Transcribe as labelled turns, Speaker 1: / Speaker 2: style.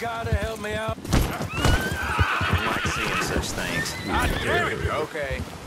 Speaker 1: gotta help me out.
Speaker 2: I don't like seeing such things.
Speaker 1: God damn it! Okay.